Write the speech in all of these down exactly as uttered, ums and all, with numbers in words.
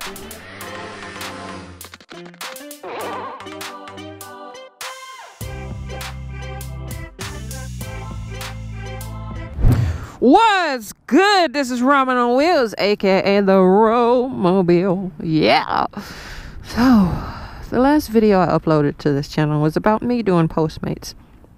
What's good? This is Ramen on Wheels, aka the Road Mobile. Yeah. So, the last video I uploaded to this channel was about me doing Postmates.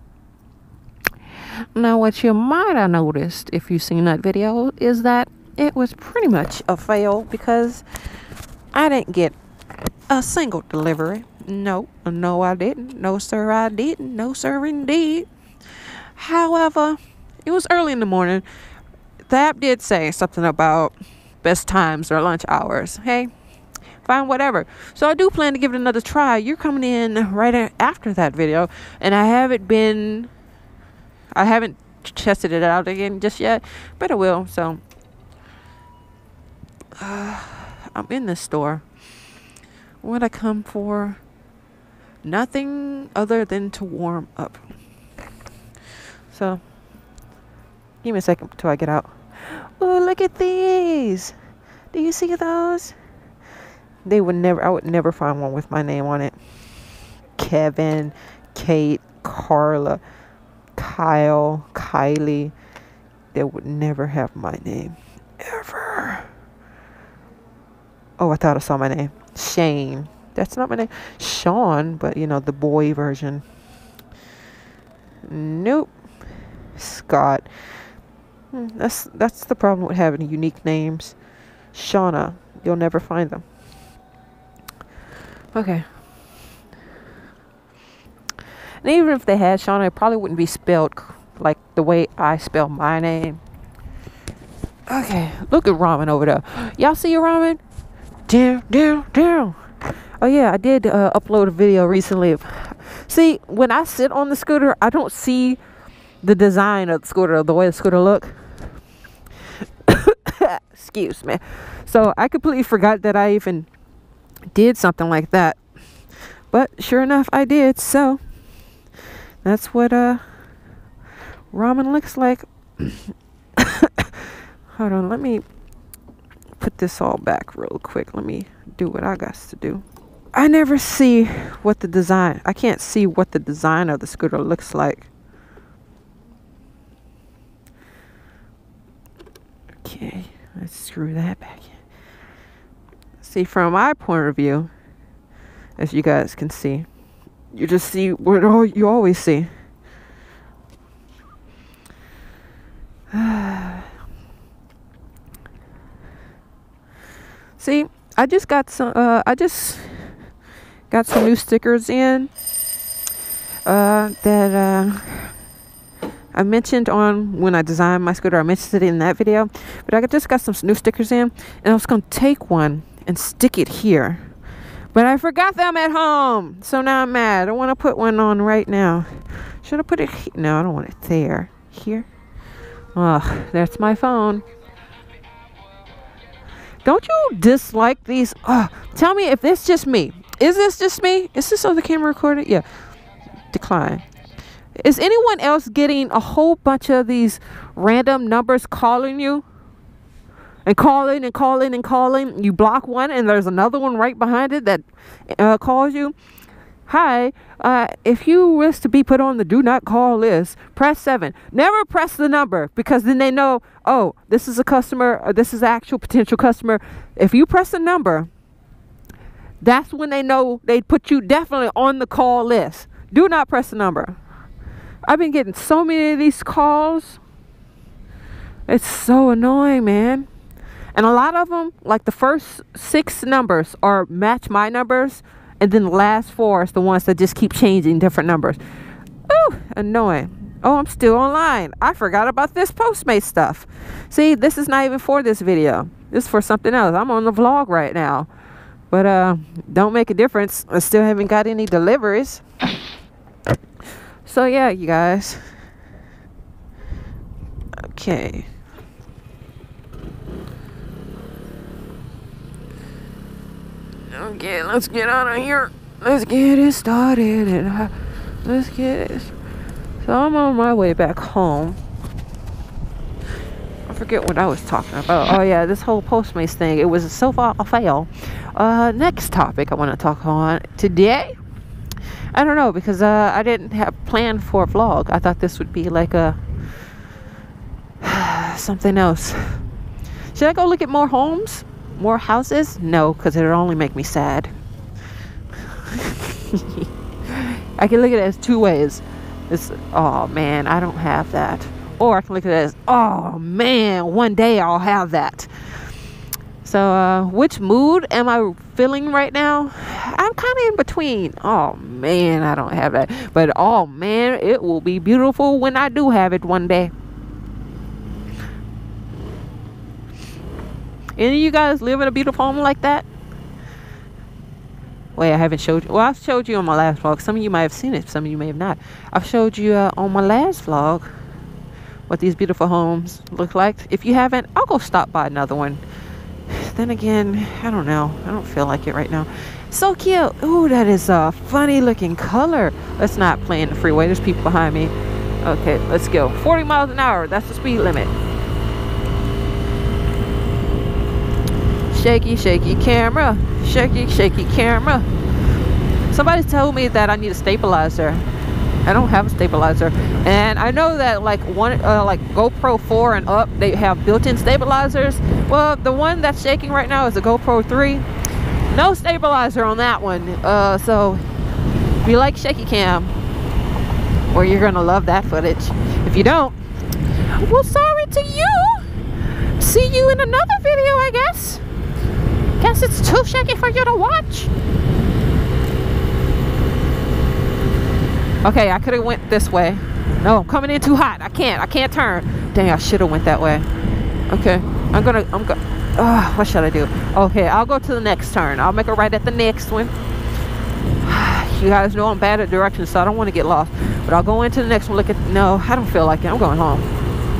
Now, what you might have noticed if you've seen that video is that it was pretty much a fail because I didn't get a single delivery. No, no, I didn't. No, sir, I didn't. No, sir, indeed. However, it was early in the morning. The app did say something about best times or lunch hours. Hey, fine, whatever. So I do plan to give it another try. You're coming in right after that video, and I haven't been, I haven't tested it out again just yet, but I will. So uh, I'm in this store. What I come for? Nothing other than to warm up. So give me a second till I get out. Oh, look at these. Do you see those? They would never, I would never find one with my name on it. Kevin, Kate, Carla, Kyle, Kylie. They would never have my name. Ever. Oh, I thought I saw my name. Shane. That's not my name. Sean, but you know, the boy version. Nope. Scott. That's that's the problem with having unique names. Shauna. You'll never find them. Okay. And even if they had Shauna, it probably wouldn't be spelled like the way I spell my name. Okay. Look at Ramen over there. Y'all see your Ramen? Down, down, down. Oh yeah, I did uh, upload a video recently. Of, see, when I sit on the scooter, I don't see the design of the scooter, the way the scooter look. Excuse me. So I completely forgot that I even did something like that. But sure enough, I did. So that's what uh Ramen looks like. Hold on, let me put this all back real quick. Let me do what I got to do. I never see what the design, I can't see what the design of the scooter looks like. Okay, let's screw that back in. See, from my point of view, as you guys can see, you just see what all you always see. See, I just got some. Uh, I just got some new stickers in uh, that. Uh, I mentioned on when I designed my scooter. I mentioned it in that video, but I just got some new stickers in, and I was going to take one and stick it here, but I forgot them at home, so now I'm mad. I want to put one on right now. Should I put it here? No, I don't want it there. Here. Oh, that's my phone. Don't you dislike these? Oh, tell me if this just me. Is this just me? Is this on the camera recorded? Yeah. Decline. Is anyone else getting a whole bunch of these random numbers calling you? And calling and calling and calling. You block one and there's another one right behind it that uh, calls you. Hi, uh, if you wish to be put on the do not call list, press seven. Never press the number because then they know, oh, this is a customer or this is an actual potential customer. If you press a number, that's when they know they put you definitely on the call list. Do not press the number. I've been getting so many of these calls. It's so annoying, man. And a lot of them, like the first six numbers are match my numbers. And then the last four is the ones that just keep changing different numbers. Ooh, annoying. Oh, I'm still online. I forgot about this Postmates stuff. See, this is not even for this video. This is for something else. I'm on the vlog right now. But uh, don't make a difference. I still haven't got any deliveries. So yeah, you guys. Okay. Okay, let's get out of here. Let's get it started. And uh, let's get it. So I'm on my way back home. forget what I was talking about. Oh yeah, this whole Postmates thing. It was so far a fail. Uh, next topic I want to talk on today. I don't know, because uh, I didn't have planned for a vlog. I thought this would be like a something else. Should I go look at more homes, more houses? No, because it'll only make me sad. I can look at it as two ways. It's, oh man, I don't have that. Or I can look at it as, oh man, one day I'll have that. So uh, which mood am I feeling right now? I'm kind of in between. Oh man, I don't have that. But oh man, it will be beautiful when I do have it one day. Any of you guys live in a beautiful home like that? Wait, I haven't showed you. Well, I showed you on my last vlog. Some of you might have seen it. Some of you may have not. I've showed you uh, on my last vlog what these beautiful homes look like. If you haven't, I'll go stop by another one. Then again, I don't know. I don't feel like it right now. So cute. Ooh, that is a funny looking color. Let's not play in the freeway. There's people behind me. Okay, let's go. forty miles an hour. That's the speed limit. Shaky, shaky camera. Shaky, shaky camera. Somebody told me that I need a stabilizer. I don't have a stabilizer, and I know that like one, uh, like GoPro four and up, they have built-in stabilizers. Well, the one that's shaking right now is a GoPro three. No stabilizer on that one. Uh, so if you like shaky cam, well, you're gonna love that footage. If you don't, well, sorry to you. See you in another video, I guess. Guess it's too shaky for you to watch. Okay, I could have went this way. No, I'm coming in too hot. I can't. I can't turn. Dang, I should have went that way. Okay, I'm gonna. I'm gonna. Uh, what should I do? Okay, I'll go to the next turn. I'll make a right at the next one. You guys know I'm bad at directions, so I don't want to get lost. But I'll go into the next one. Look at. No, I don't feel like it. I'm going home.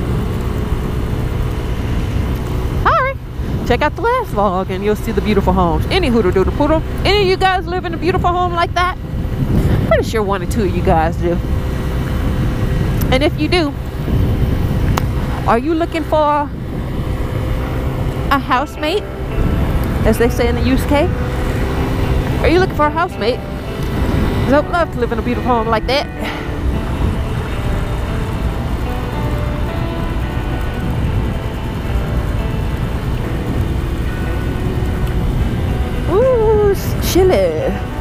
Check out the last vlog and you'll see the beautiful homes. Any hooter doodle poodle. Any of you guys live in a beautiful home like that? Pretty sure one or two of you guys do. And if you do, are you looking for a housemate, as they say in the U K? Are you looking for a housemate? Because I would love to live in a beautiful home like that. Chilly.